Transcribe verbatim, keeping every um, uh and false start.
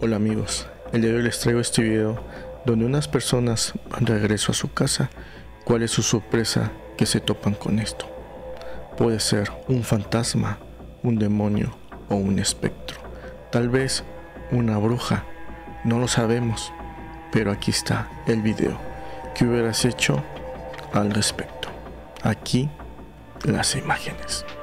Hola amigos, el día de hoy les traigo este video donde unas personas van de regreso a su casa. ¿Cuál es su sorpresa que se topan con esto? Puede ser un fantasma, un demonio o un espectro. Tal vez una bruja, no lo sabemos, pero aquí está el video. ¿Qué hubieras hecho al respecto? Aquí las imágenes.